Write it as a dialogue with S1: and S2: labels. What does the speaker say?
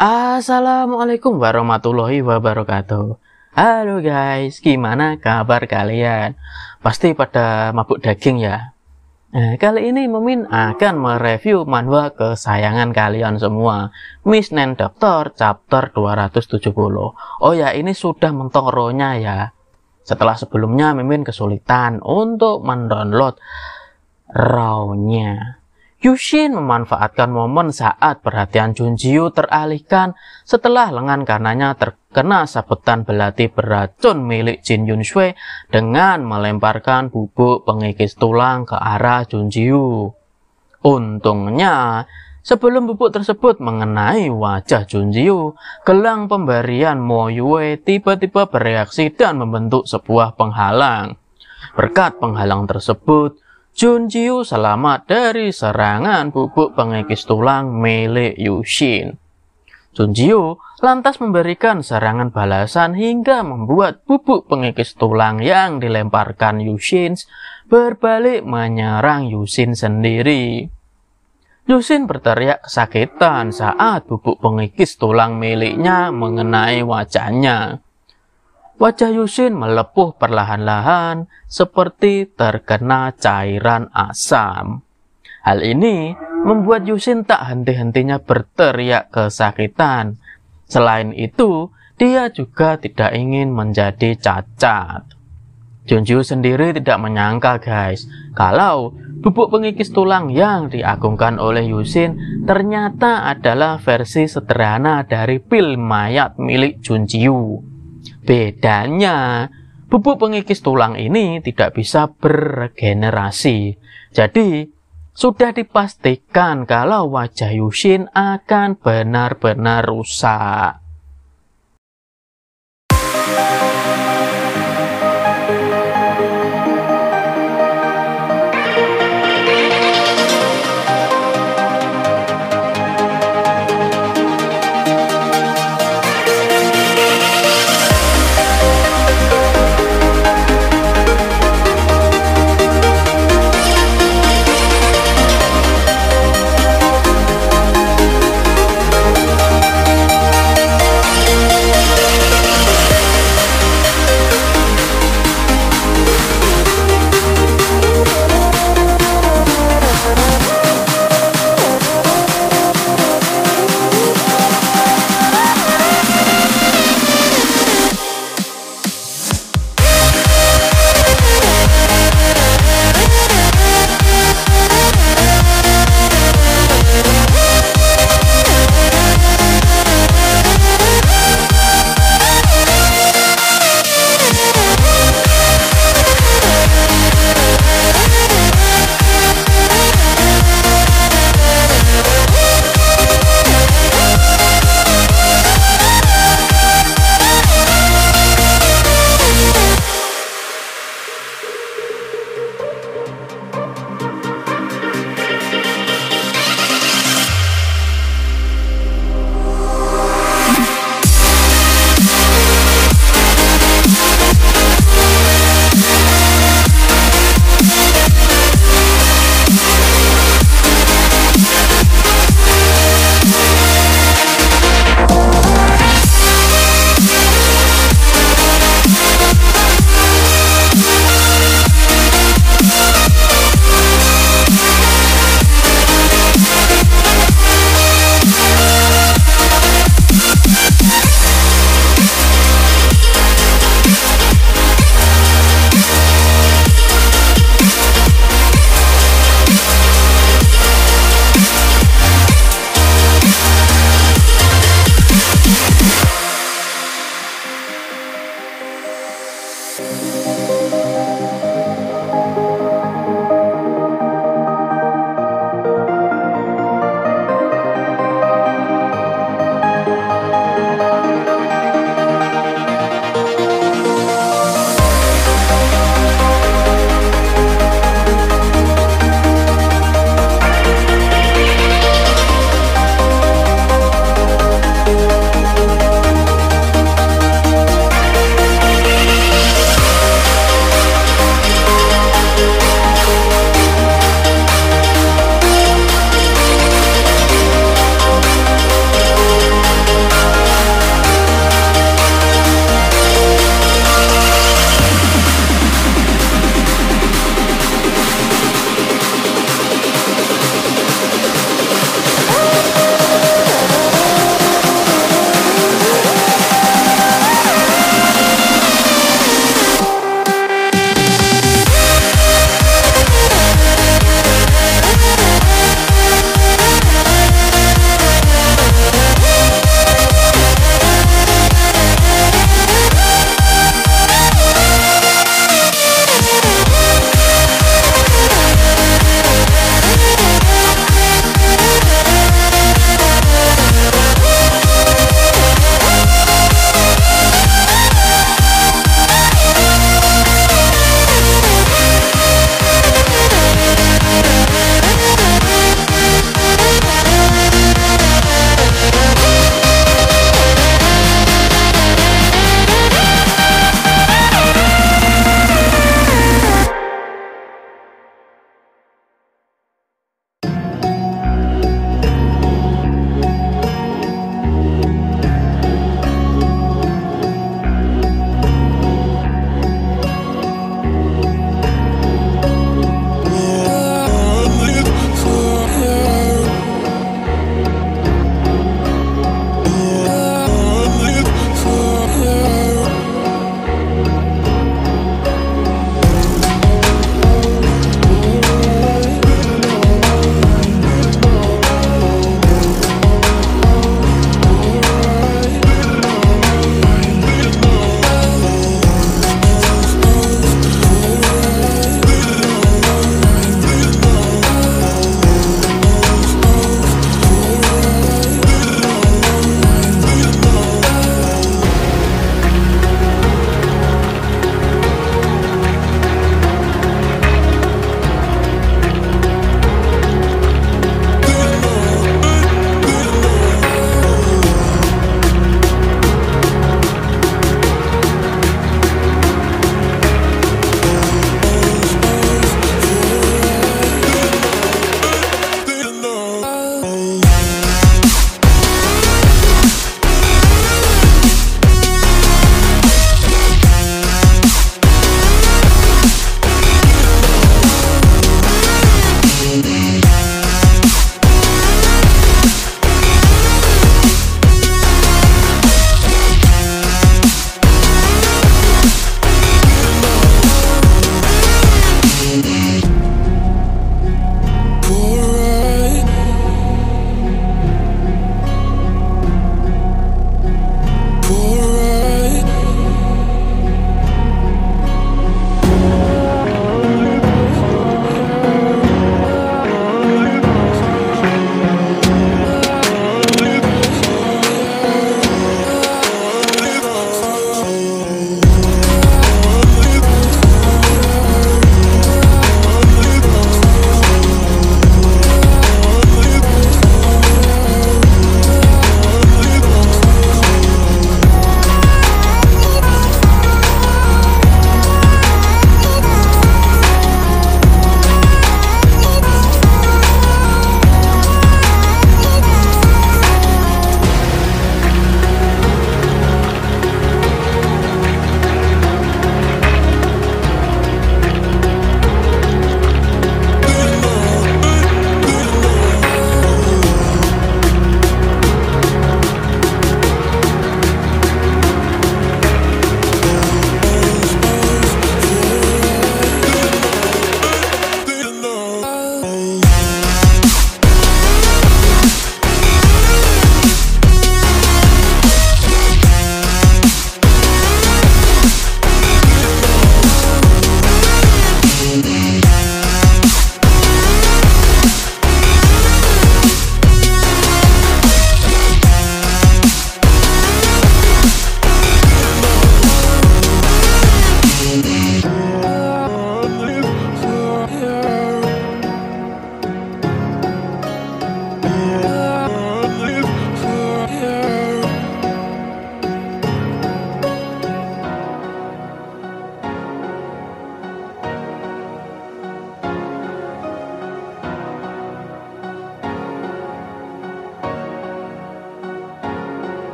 S1: Assalamualaikum warahmatullahi wabarakatuh. Halo guys, gimana kabar kalian? Pasti pada mabuk daging ya. Kali ini Mimin akan mereview manhwa kesayangan kalian semua, Miss Nen Doctor chapter 270. Oh ya, ini sudah mentok RAW-nya ya. Setelah sebelumnya Mimin kesulitan untuk mendownload RAW-nya. Yushin memanfaatkan momen saat perhatian Junjiu teralihkan setelah lengan kanannya terkena sabetan belati beracun milik Jin Yunshui dengan melemparkan bubuk pengikis tulang ke arah Junjiu. Untungnya, sebelum bubuk tersebut mengenai wajah Junjiu, gelang pemberian Mo Yue tiba-tiba bereaksi dan membentuk sebuah penghalang. Berkat penghalang tersebut, Junjiu selamat dari serangan bubuk pengikis tulang milik Yushin. Junjiu lantas memberikan serangan balasan hingga membuat bubuk pengikis tulang yang dilemparkan Yushin berbalik menyerang Yushin sendiri. Yushin berteriak kesakitan saat bubuk pengikis tulang miliknya mengenai wajahnya. Wajah Yushin melepuh perlahan-lahan seperti terkena cairan asam. Hal ini membuat Yushin tak henti-hentinya berteriak kesakitan. Selain itu, dia juga tidak ingin menjadi cacat. Junjiu sendiri tidak menyangka guys, kalau bubuk pengikis tulang yang diagungkan oleh Yushin ternyata adalah versi sederhana dari pil mayat milik Junjiu. Bedanya, bubuk pengikis tulang ini tidak bisa beregenerasi. Jadi, sudah dipastikan kalau wajah Yushin akan benar-benar rusak.